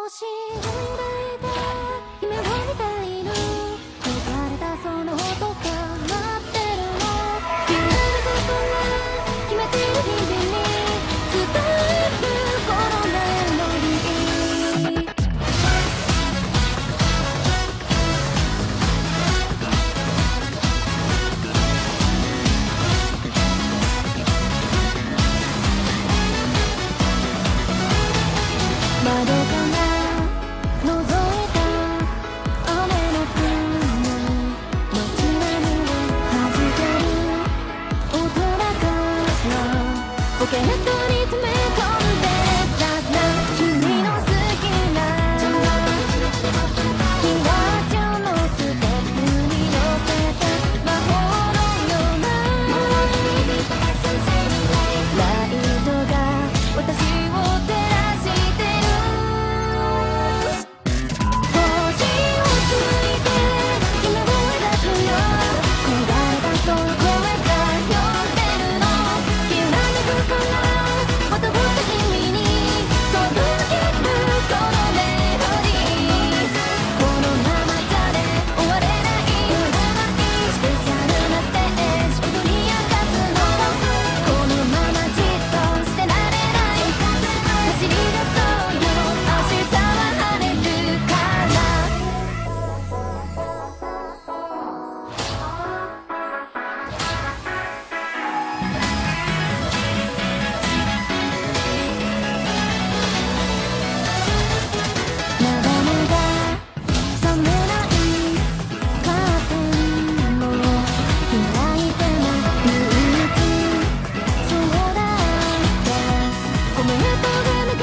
し揺らいだ夢を見ている汚れたその音が待ってるの揺らぐから決めてる日々に伝えるこのメロディー窓から覗いた雨の雲街並みを弾ける音だからポケットに詰め込んでさな君の好きなキラチョのステップに乗せて魔法のようなライトが私を照らしてる星をついて夢を描くよ焦がれたその声が呼んでるのきらめくからまたぼった君に届けるこのメロディーこのままじゃね終われないスペシャルなステージ踊り明かすのこのままじっとしてられない走り出そうよ明日は晴れるからまだまだ冷めないカーテンを開いても憂鬱そうだったコメントで